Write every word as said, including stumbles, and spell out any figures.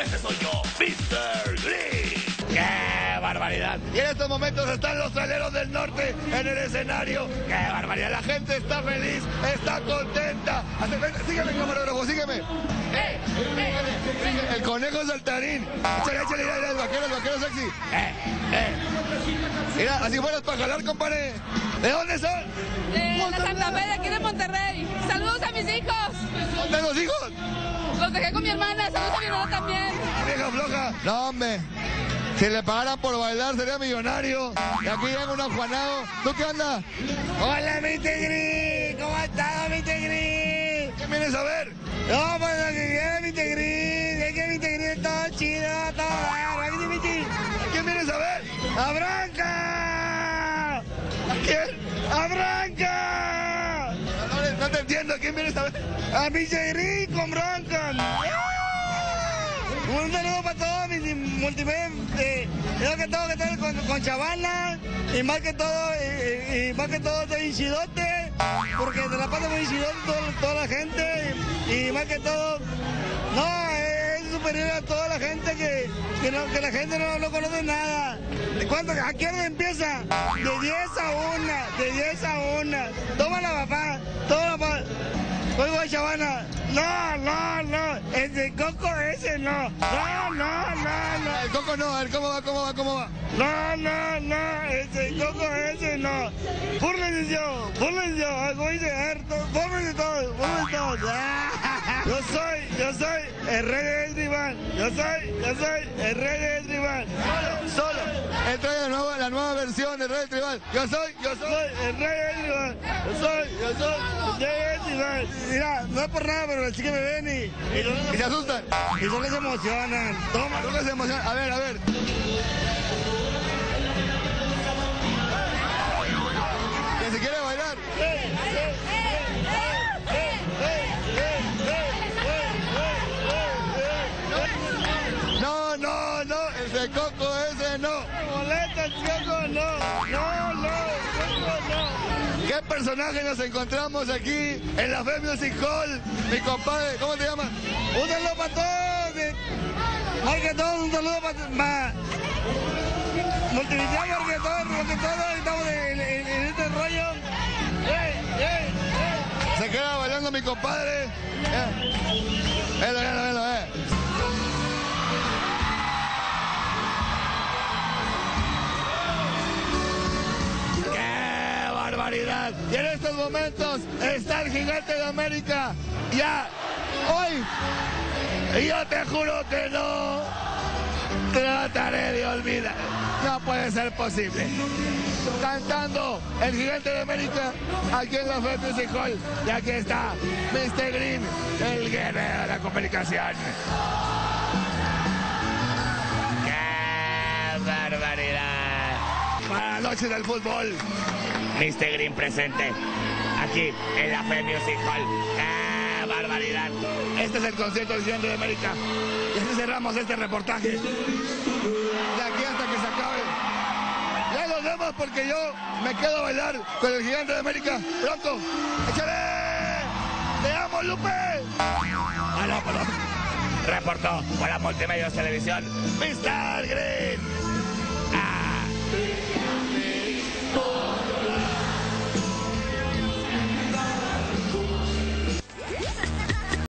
¡Ese soy yo, mister Green! ¡Qué barbaridad! Y en estos momentos están los traileros del norte en el escenario. ¡Qué barbaridad! La gente está feliz, está contenta. Sígueme, camarógrafo, sígueme. ¡Eh! ¡Eh! El conejo saltarín. Échale, échale, échale, el vaquero, el vaquero sexy. ¡Eh! ¡Eh! Mira, así fueras para jalar, compadre. ¿De dónde son? De la Santa Fe, de aquí de Monterrey. Saludos a mis hijos. ¿Dónde los hijos? Los dejé con mi hermana, saludos a mi hermana también. Vieja floja. No, hombre. Si le pagaran por bailar sería millonario. Y aquí llega un ajuanado. ¿Tú qué andas? Hola, mi Tigri. ¿Cómo has estado, mi Tigri? ¿Qué vienes a ver? No, pues lo que quiere, mi Tigri. Es que mi Tigri es todo chido, todo raro. ¿A quién vienes a ver? ¡A Branca! ¿A quién? ¡A Branca! No, no te entiendo. ¿A quién vienes a ver? A mi Tigri con Branca. Un saludo para todos mis multimedia, eh, que todo que todo con, con Chavana y más que todo, y, y más que todo de Ichidote, porque se la pasa muy Ichidote toda, toda la gente y, y más que todo, no, es superior a toda la gente que, que, no, que la gente no, no conoce nada. ¿Cuánto? ¿A qué hora empieza? De diez a una, de diez a una. Tómala, papá, tómala, papá. Oigo, Chavana, no, no, no, el de Coco ese no, no, no, no, no. El Coco no, a ver, ¿cómo va, cómo va, cómo va? No, no, no, el de Coco ese no. Búrlense yo, búrlense yo, como dice Erto, búrlense todos, búrlense todos. Yo soy, yo soy el rey del tribal, yo soy, yo soy el rey del tribal. Solo, solo, él trae la nueva, la nueva versión del rey del tribal. Yo soy, yo soy el rey del tribal, yo soy, yo soy el rey del tribal. Mira, no es por nada, pero las chicas me ven y, y, y se asustan. Y solo se emocionan. Toma, solo se emocionan. A ver, a ver. Que si quiere bailar. No, no, no, el de Coco ese no. Boleta, el Coco no. No, no, el Coco no. ¿Qué personaje nos encontramos aquí en la Fe Music Hall? Mi compadre, ¿cómo te llamas? Un saludo para todos. Más que todos, un saludo para... Pa, multiplicar porque todos, porque todos estamos en, en, en este rollo. ¡Ey, ey, ey! Se queda bailando mi compadre. Eh. Velo, velo, velo, eh. Barbaridad. Y en estos momentos está el Gigante de América. Ya, hoy, y yo te juro que no trataré de olvidar. No puede ser posible. Cantando el Gigante de América aquí en la Fe Music Hall. Y aquí está mister Green, el guerrero de la comunicación. ¡Qué barbaridad! Para la noche del fútbol, mister Green presente aquí en la Fe Music Hall. ¡Qué barbaridad! Este es el concierto del Gigante de América. Y así cerramos este reportaje. De aquí hasta que se acabe. Ya nos vemos porque yo me quedo a bailar con el Gigante de América. Pronto. ¡Échale! ¡Te amo, Lupe! Ah, no, perdón. Reportó por la Multimedios Televisión, mister Green. Ah.